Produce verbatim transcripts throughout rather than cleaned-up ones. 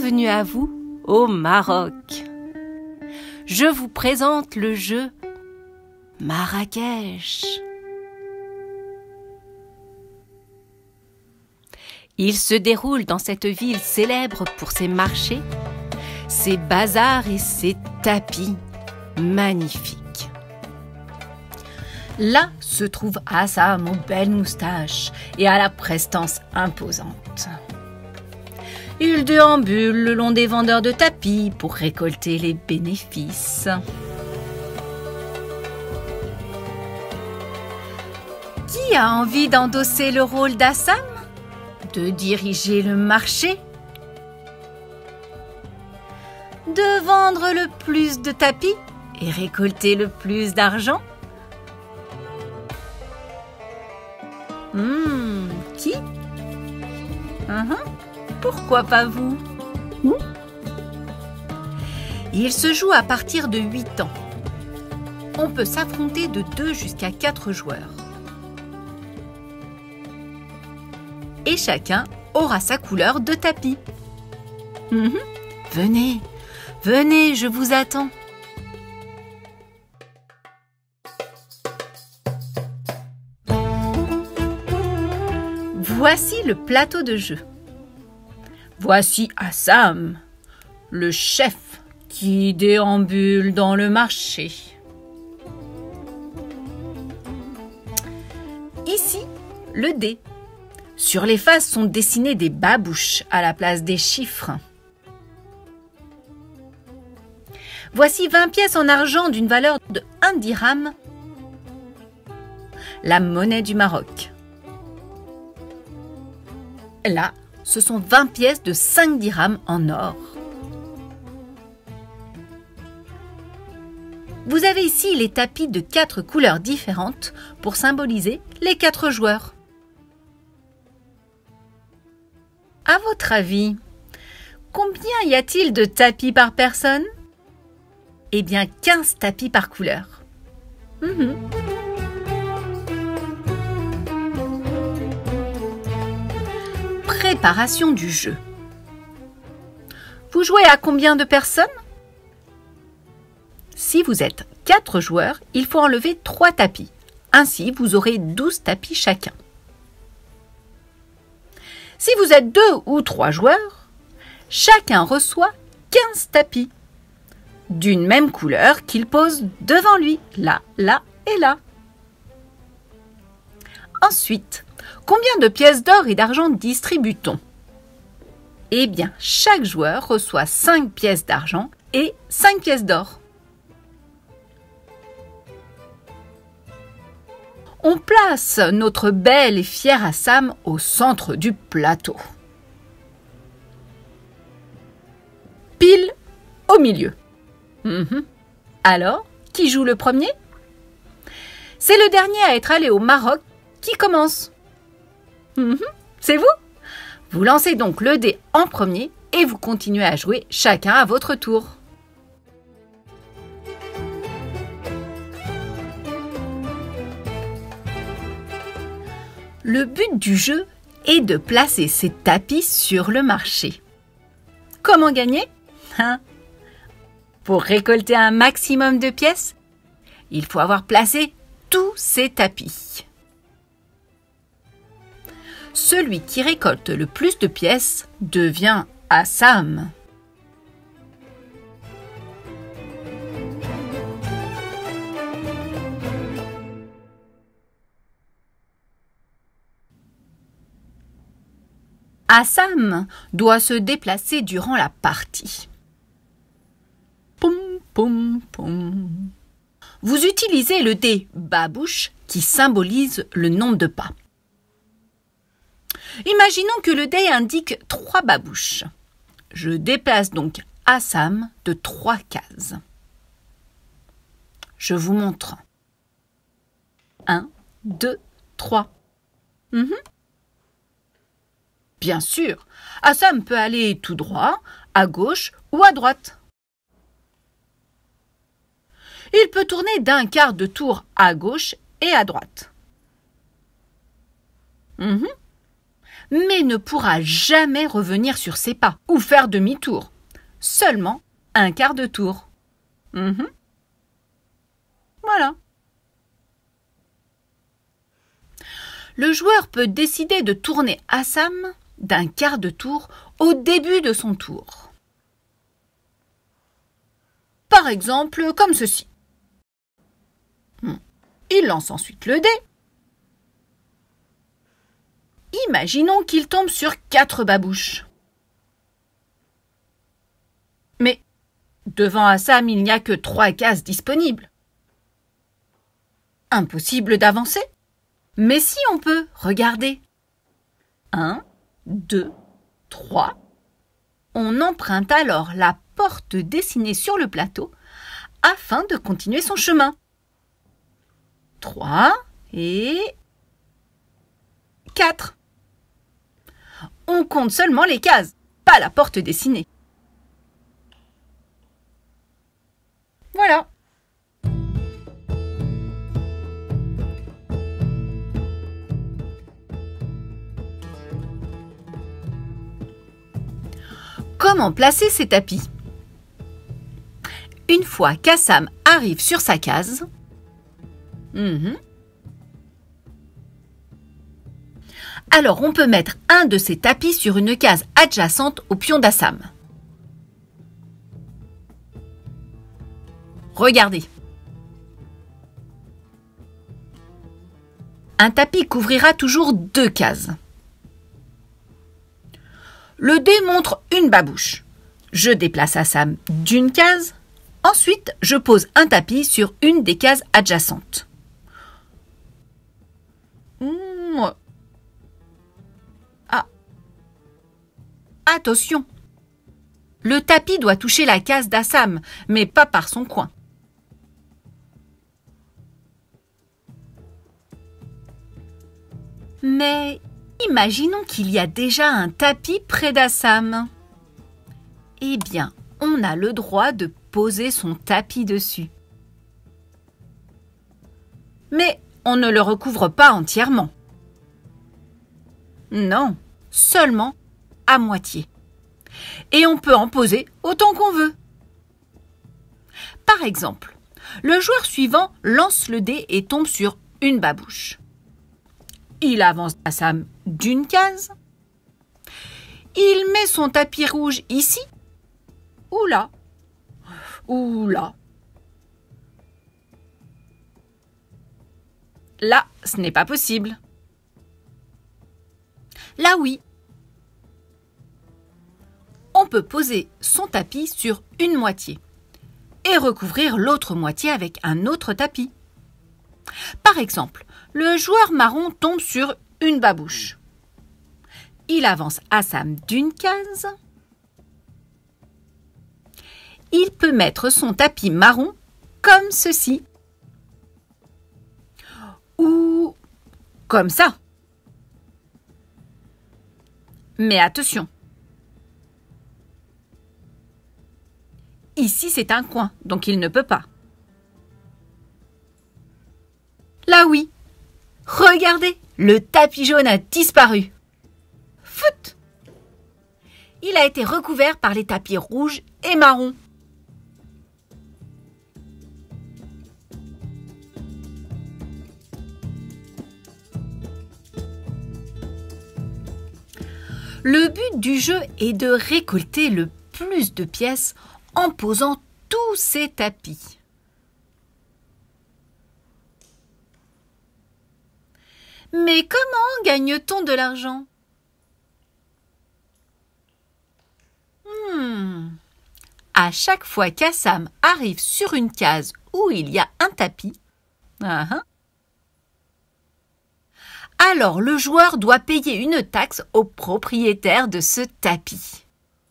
Bienvenue à vous au Maroc. Je vous présente le jeu Marrakech. Il se déroule dans cette ville célèbre pour ses marchés, ses bazars et ses tapis magnifiques. Là se trouve Assam aux belles moustaches et à la prestance imposante. Il déambule le long des vendeurs de tapis pour récolter les bénéfices. Qui a envie d'endosser le rôle d'Assam? De diriger le marché? De vendre le plus de tapis et récolter le plus d'argent? Hmm, qui? uh-huh. Pourquoi pas vous? mmh. Il se joue à partir de huit ans. On peut s'affronter de deux jusqu'à quatre joueurs. Et chacun aura sa couleur de tapis. Mmh. Venez, venez, je vous attends. Voici le plateau de jeu. Voici Assam, le chef qui déambule dans le marché. Ici, le dé. Sur les faces sont dessinés des babouches à la place des chiffres. Voici vingt pièces en argent d'une valeur de un dirham, la monnaie du Maroc. Là, ce sont vingt pièces de cinq dirhams en or. Vous avez ici les tapis de quatre couleurs différentes pour symboliser les quatre joueurs. À votre avis, combien y a-t-il de tapis par personne? Eh bien, quinze tapis par couleur. Mmh. Préparation du jeu. Vous jouez à combien de personnes? Si vous êtes quatre joueurs, il faut enlever trois tapis. Ainsi, vous aurez douze tapis chacun. Si vous êtes deux ou trois joueurs, chacun reçoit quinze tapis d'une même couleur qu'il pose devant lui, là, là et là. Ensuite, combien de pièces d'or et d'argent distribue-t-on? Eh bien, chaque joueur reçoit cinq pièces d'argent et cinq pièces d'or. On place notre belle et fière Assam au centre du plateau. Pile au milieu. Mmh. Alors, qui joue le premier? C'est le dernier à être allé au Maroc qui commence. Mmh. C'est vous? Vous lancez donc le dé en premier et vous continuez à jouer chacun à votre tour. Le but du jeu est de placer ces tapis sur le marché. Comment gagner? Hein? Pour récolter un maximum de pièces, il faut avoir placé tous ces tapis. Celui qui récolte le plus de pièces devient Assam. Assam doit se déplacer durant la partie. Poum, poum, poum. Vous utilisez le dé babouche qui symbolise le nombre de pas. Imaginons que le dé indique trois babouches. Je déplace donc Assam de trois cases. Je vous montre. Un, deux, trois. Mmh. Bien sûr, Assam peut aller tout droit, à gauche ou à droite. Il peut tourner d'un quart de tour à gauche et à droite. Mmh. mais ne pourra jamais revenir sur ses pas ou faire demi-tour. Seulement un quart de tour. Mmh. Voilà. Le joueur peut décider de tourner Assam d'un quart de tour au début de son tour. Par exemple, comme ceci. Il lance ensuite le dé. Imaginons qu'il tombe sur quatre babouches. Mais devant Assam, il n'y a que trois cases disponibles. Impossible d'avancer. Mais si on peut, regardez. Un, deux, trois. On emprunte alors la porte dessinée sur le plateau afin de continuer son chemin. Trois et quatre. On compte seulement les cases, pas la porte dessinée. Voilà. Comment placer ces tapis? Une fois qu'Assam arrive sur sa case, mmh, alors on peut mettre un de ces tapis sur une case adjacente au pion d'Assam. Regardez. Un tapis couvrira toujours deux cases. Le dé montre une babouche. Je déplace Assam d'une case. Ensuite, je pose un tapis sur une des cases adjacentes. Mmh. Ah. Attention. Le tapis doit toucher la case d'Assam, mais pas par son coin. Mais imaginons qu'il y a déjà un tapis près d'Assam. Eh bien, on a le droit de poser son tapis dessus. Mais on ne le recouvre pas entièrement. Non, seulement à moitié. Et on peut en poser autant qu'on veut. Par exemple, le joueur suivant lance le dé et tombe sur une babouche. Il avance Assam d'une case. Il met son tapis rouge ici ou là, ou là. Là, ce n'est pas possible. Là, oui. On peut poser son tapis sur une moitié et recouvrir l'autre moitié avec un autre tapis. Par exemple, le joueur marron tombe sur une babouche. Il avance Assam d'une case. Il peut mettre son tapis marron comme ceci. Ou comme ça. Mais attention. Ici, c'est un coin, donc il ne peut pas. Là, oui. Regardez, le tapis jaune a disparu. Fout! Il a été recouvert par les tapis rouges et marrons. Le but du jeu est de récolter le plus de pièces en posant tous ces tapis. Mais comment gagne-t-on de l'argent? hmm. À chaque fois qu'Assam arrive sur une case où il y a un tapis, uh-huh, alors le joueur doit payer une taxe au propriétaire de ce tapis.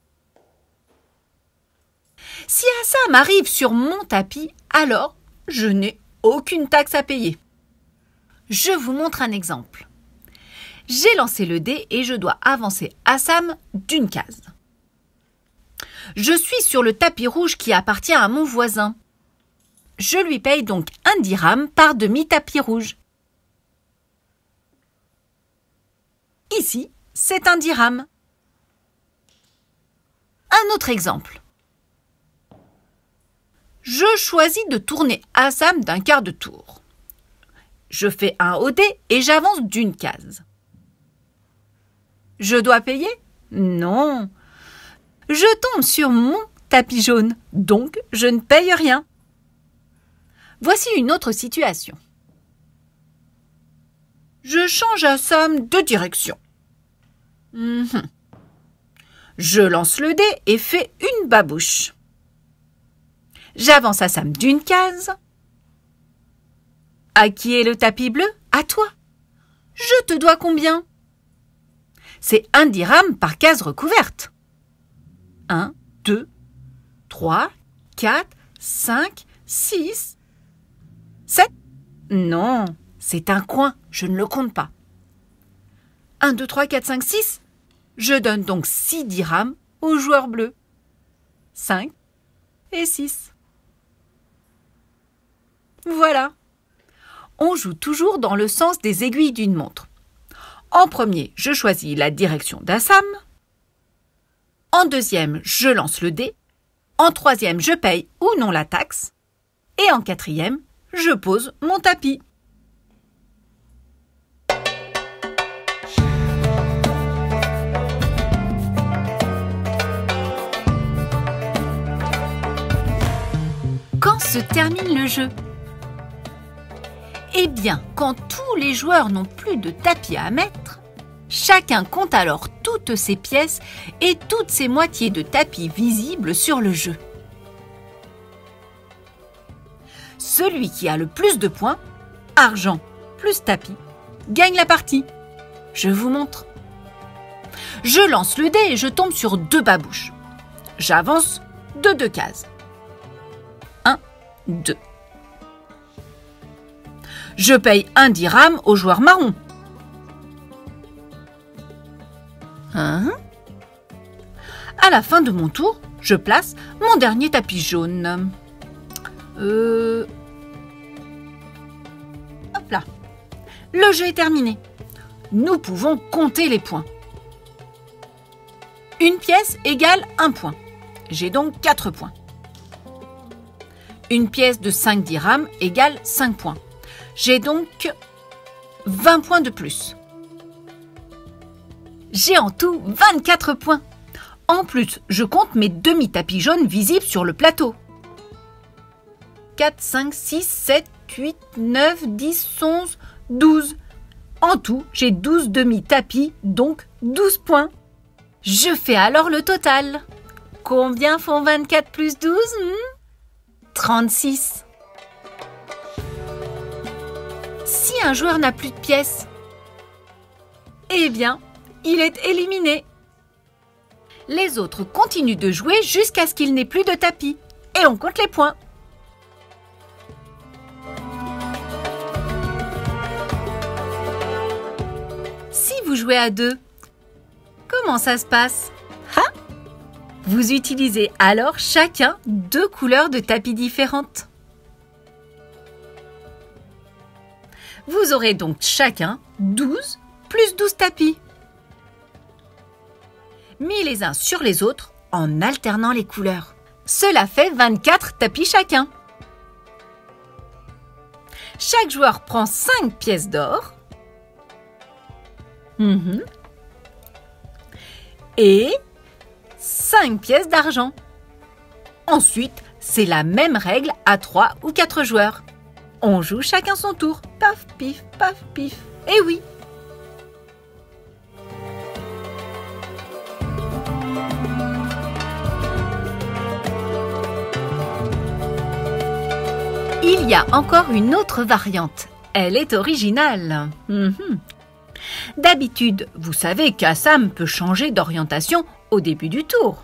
Si Assam arrive sur mon tapis, alors je n'ai aucune taxe à payer. Je vous montre un exemple. J'ai lancé le dé et je dois avancer Assam d'une case. Je suis sur le tapis rouge qui appartient à mon voisin. Je lui paye donc un dirham par demi-tapis rouge. Ici, c'est un dirham. Un autre exemple. Je choisis de tourner Assam d'un quart de tour. Je fais un O D et j'avance d'une case. Je dois payer? Non. Je tombe sur mon tapis jaune, donc je ne paye rien. Voici une autre situation. Je change Assam de direction. Mmh. Je lance le dé et fais une babouche. J'avance Assam d'une case. À qui est le tapis bleu? À toi. Je te dois combien? C'est un dirham par case recouverte. Un, deux, trois, quatre, cinq, six, sept. Non, c'est un coin, je ne le compte pas. Un, deux, trois, quatre, cinq, six. Je donne donc six dirhams au joueur bleu. cinq et six. Voilà. On joue toujours dans le sens des aiguilles d'une montre. En premier, je choisis la direction d'Assam. En deuxième, je lance le dé. En troisième, je paye ou non la taxe. Et en quatrième, je pose mon tapis. Quand se termine le jeu? Eh bien, quand tous les joueurs n'ont plus de tapis à mettre, chacun compte alors toutes ses pièces et toutes ses moitiés de tapis visibles sur le jeu. Celui qui a le plus de points, argent plus tapis, gagne la partie. Je vous montre. Je lance le dé et je tombe sur deux babouches. J'avance de deux cases. un, deux. Je paye un dirham au joueur marron. Hein? À la fin de mon tour, je place mon dernier tapis jaune. Euh... Hop là. Le jeu est terminé. Nous pouvons compter les points. Une pièce égale un point. J'ai donc quatre points. Une pièce de cinq dirhams égale cinq points. J'ai donc vingt points de plus. J'ai en tout vingt-quatre points. En plus, je compte mes demi-tapis jaunes visibles sur le plateau. quatre, cinq, six, sept, huit, neuf, dix, onze, douze. En tout, j'ai douze demi-tapis, donc douze points. Je fais alors le total. Combien font vingt-quatre plus douze? hmm trente-six. Si un joueur n'a plus de pièces, eh bien, il est éliminé. Les autres continuent de jouer jusqu'à ce qu'il n'ait plus de tapis. Et on compte les points. Si vous jouez à deux, comment ça se passe? Hein? Vous utilisez alors chacun deux couleurs de tapis différentes. Vous aurez donc chacun douze plus douze tapis, mis les uns sur les autres en alternant les couleurs. Cela fait vingt-quatre tapis chacun. Chaque joueur prend cinq pièces d'or mmh. et cinq pièces d'argent. Ensuite, c'est la même règle à trois ou quatre joueurs. On joue chacun son tour. Paf, pif, paf, pif. Eh oui! Il y a encore une autre variante. Elle est originale. Mmh. D'habitude, vous savez qu'Assam peut changer d'orientation au début du tour.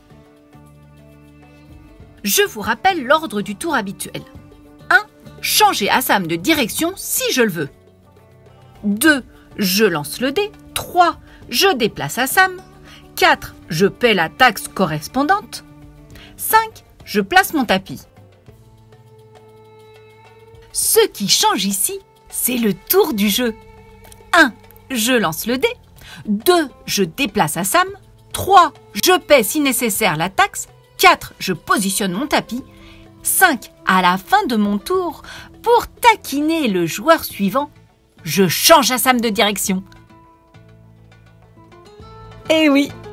Je vous rappelle l'ordre du tour habituel. un. Changer Assam de direction si je le veux. deux. Je lance le dé. trois. Je déplace Assam. quatre. Je paie la taxe correspondante. cinq. Je place mon tapis. Ce qui change ici, c'est le tour du jeu. un. Je lance le dé. deux. Je déplace Assam. trois. Je paie si nécessaire la taxe. quatre. Je positionne mon tapis. cinq. À la fin de mon tour, pour taquiner le joueur suivant, je change Assam de direction. Eh oui,